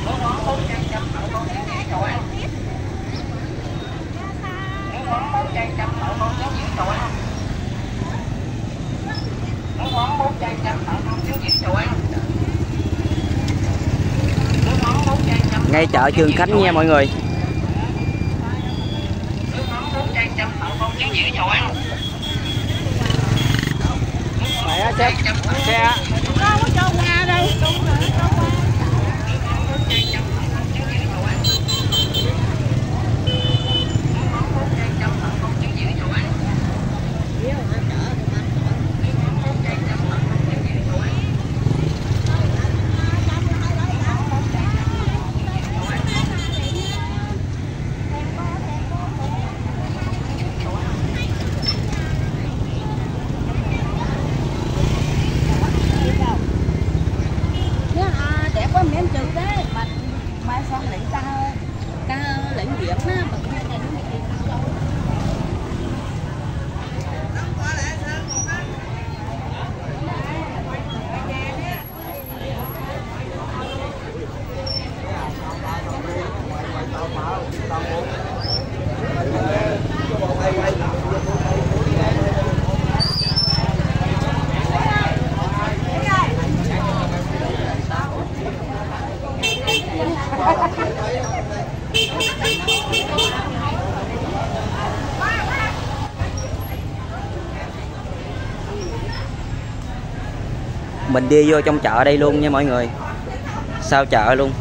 Ngay chợ Trương Khánh nha mọi người. Mẹ xe xe có cho qua đây. Mình đi vô trong chợ đây luôn nha mọi người. Sau chợ luôn.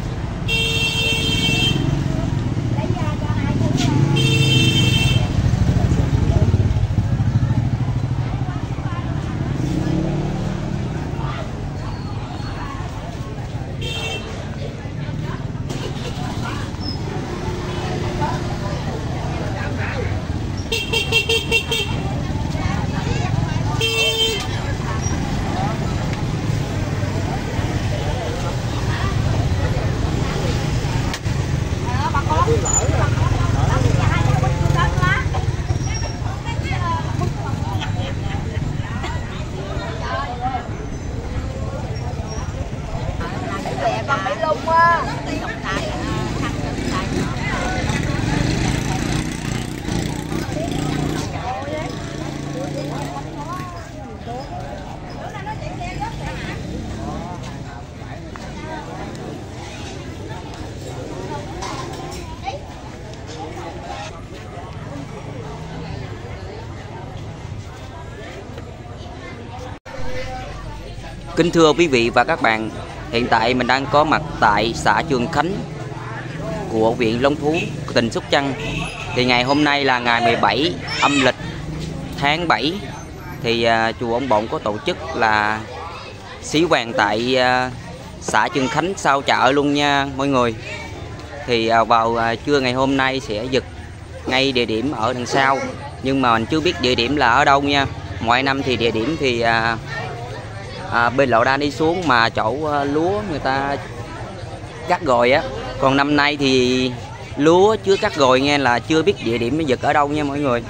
Kính thưa quý vị và các bạn, hiện tại mình đang có mặt tại xã Trương Khánh của huyện Long Phú, tỉnh Sóc Trăng. Thì ngày hôm nay là ngày 17 âm lịch tháng 7 thì chùa Ông Bộn có tổ chức là xí hoàng tại xã Trương Khánh sau chợ luôn nha mọi người. Thì vào trưa ngày hôm nay sẽ giật ngay địa điểm ở đằng sau, nhưng mà mình chưa biết địa điểm là ở đâu nha. Mọi năm thì địa điểm thì bên lộ đa đi xuống mà chỗ lúa người ta cắt gồi á, còn năm nay thì lúa chưa cắt gồi nghe, là chưa biết địa điểm giật ở đâu nha mọi người.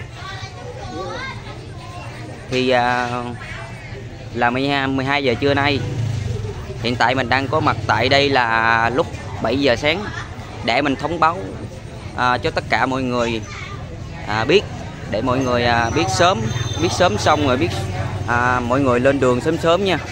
Thì là 12 giờ trưa nay, hiện tại mình đang có mặt tại đây là lúc 7 giờ sáng để mình thông báo cho tất cả mọi người biết, để mọi người biết sớm xong rồi biết mọi người lên đường sớm sớm nha.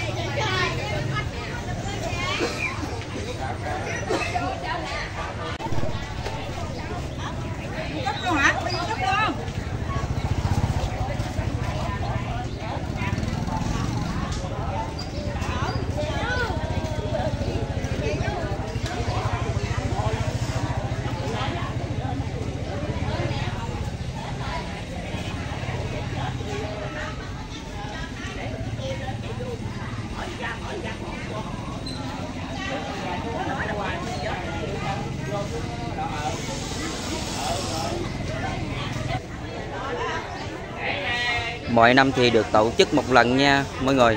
Mọi năm thì được tổ chức một lần nha mọi người,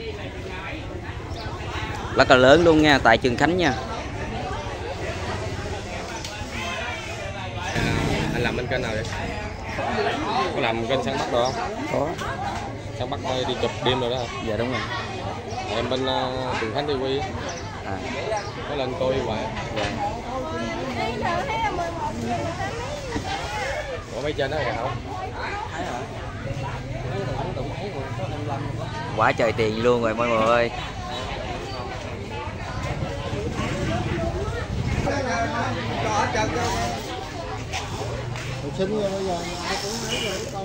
rất là lớn luôn nha, tại Trương Khánh nha. Anh làm bên kênh nào vậy? Có làm kênh Săn Bắt rồi không? Có. Săn Bắt đi chụp đêm rồi đó hả? Dạ đúng rồi. Em bên Trương Khánh TV. À. Có lên coi hoài. Dạ. Có mấy trên đó kìa không? Quá trời tiền luôn rồi mọi người ơi. Sinh rồi bây giờ ai cũng nói rồi con.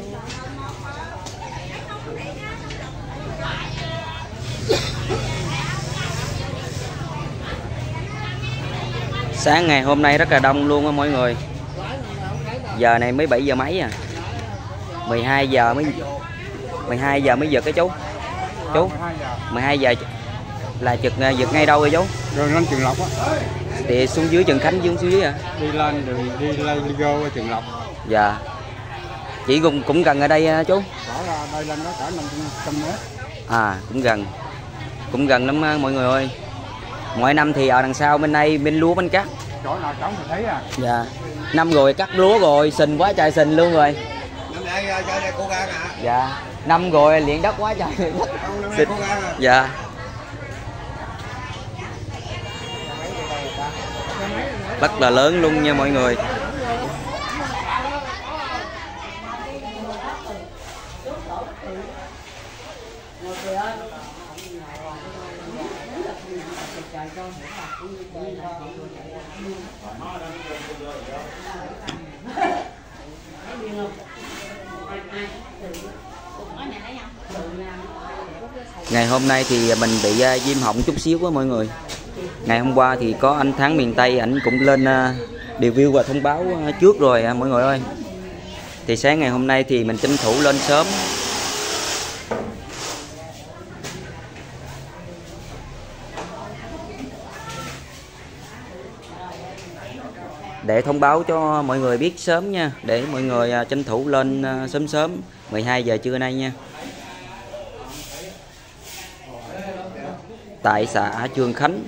Sáng ngày hôm nay rất là đông luôn á mọi người. Giờ này mới 7 giờ mấy à. 12 giờ mới giật cái chú. Chú 12 giờ là giật ngay đâu rồi chú? Rồi lên Trường Lộc á. Thì xuống dưới Trần Khánh xuống dưới à? Đi lên đường đi vô Trường Lộc. Dạ. Chỉ cũng gần ở đây chú. Đó là đây lên đó cả 500 mét. À cũng gần lắm mọi người ơi. Mỗi năm thì ở đằng sau bên đây bên lúa bên cắt. Chỗ nào trống thì thấy à. Dạ. Năm rồi cắt lúa rồi, sình quá trời sình luôn rồi. Năm nay chơi đây cô gan hả? Dạ. Năm rồi liền đất quá trời. Xịt. Dạ. Rất là lớn luôn nha mọi người. Ngày hôm nay thì mình bị viêm họng chút xíu quá mọi người. Ngày hôm qua thì có anh Thắng miền Tây ảnh cũng lên review và thông báo trước rồi mọi người ơi. Thì sáng ngày hôm nay thì mình tranh thủ lên sớm để thông báo cho mọi người biết sớm nha, để mọi người tranh thủ lên sớm 12 giờ trưa nay nha. Tại xã Trương Khánh.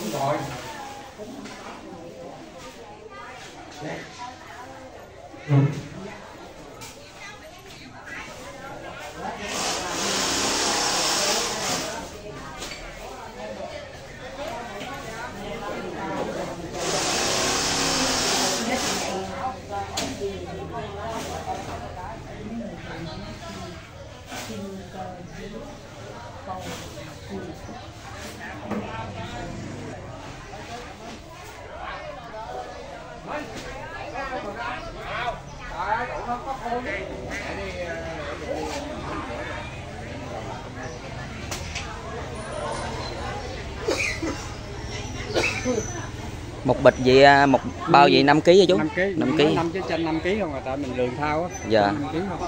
Một bịch vậy, một bao vậy 5 kg hả chú? 5 kg. 5 kg. 5 chứ trên 5 kg không, mà tại mình lường thao á. Dạ. 5 kg không.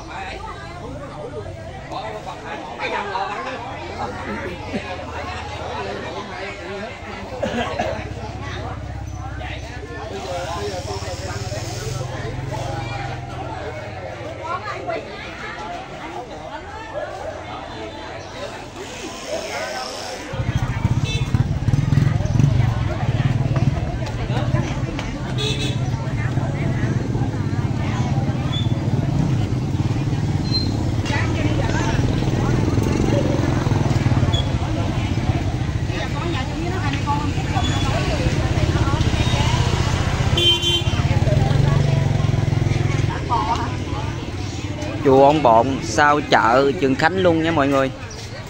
Chùa Ông Bộn sau chợ Trần Khánh luôn nha mọi người.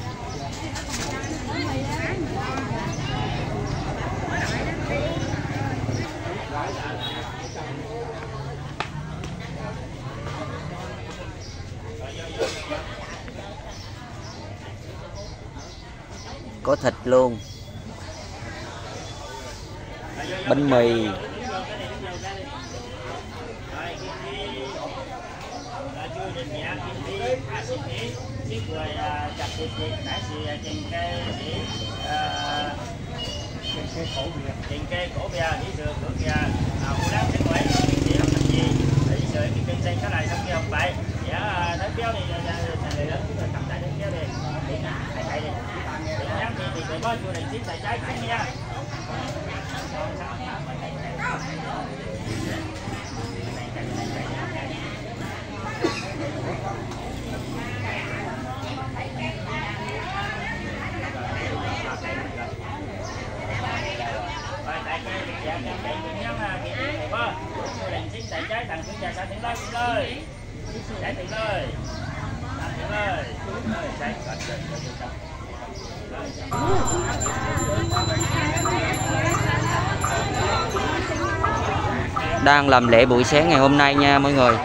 Có thịt luôn, bánh mì, trên cái cổ bia đi đường cửa kia khu đá trên ngoài thì không làm gì để sợi cái cây xanh cái này xong kia không vậy dạ thấy béo đi này lớn cầm lại thấy béo đi thầy đi nhắm thì có chua này xíu tại trái cũng nha. Đang làm lễ buổi sáng ngày hôm nay nha mọi người.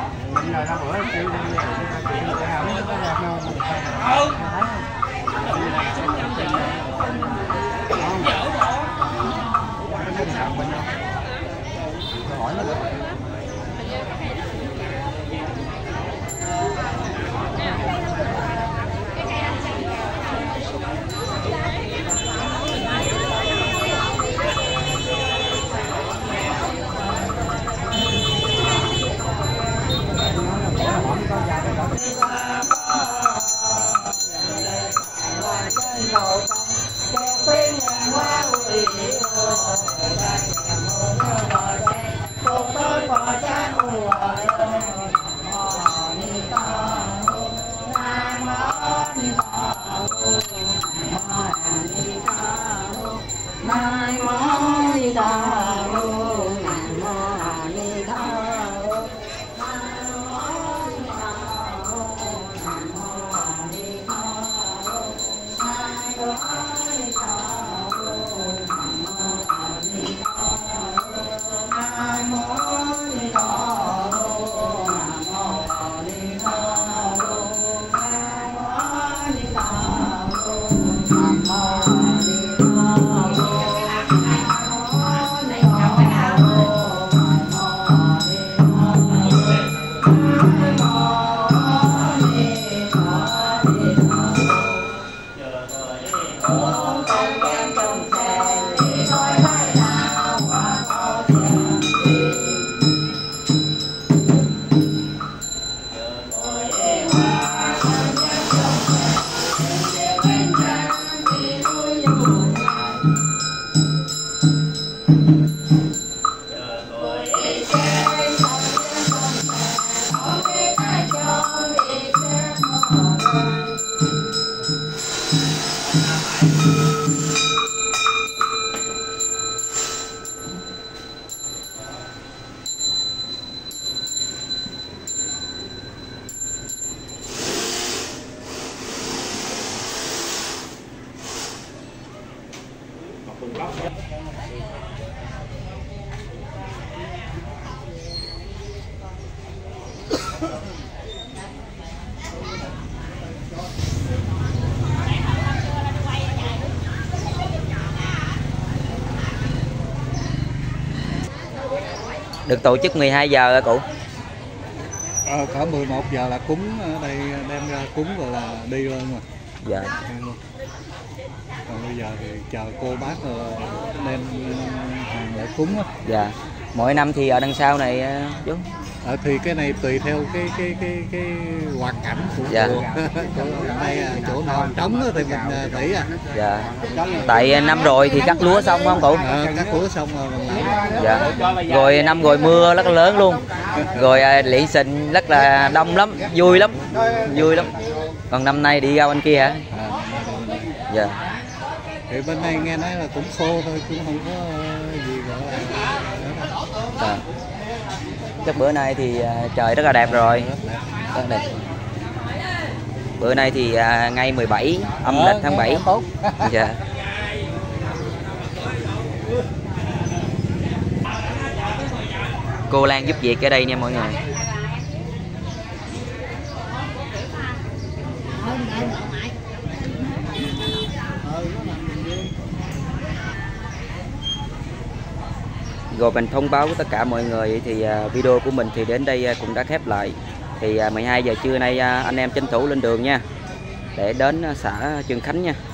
Được tổ chức 12 giờ hả cụ? Cỡ 11 giờ là cúng ở đây, đem ra cúng rồi là đi luôn mà. Dạ. Còn bây giờ thì chờ cô bác đem hàng để cúng á. Dạ. Mỗi năm thì ở đằng sau này chú? Thì cái này tùy theo cái hoàn cảnh của chùa. Đây chỗ nào trống thì mình tỉ à. Dạ. Tại năm rồi thì cắt lúa xong không cụ? Cắt lúa xong rồi mình lại. Dạ. Rồi năm rồi mưa rất là lớn luôn. Rồi lị xịn rất là đông lắm, vui lắm. Vui lắm. Còn năm nay đi ra bên kia hả? Dạ. Thì bên này nghe nói là cũng khô thôi, cũng không có gì gọi là. Dạ. Chắc bữa nay thì trời rất là đẹp rồi. Rất đẹp. Bữa nay thì ngày 17 âm lịch tháng 7. Dạ. Cô Lan giúp việc ở đây nha mọi người. Rồi mình thông báo với tất cả mọi người thì video của mình thì đến đây cũng đã khép lại. Thì 12 giờ trưa nay anh em tranh thủ lên đường nha, để đến xã Trương Khánh nha.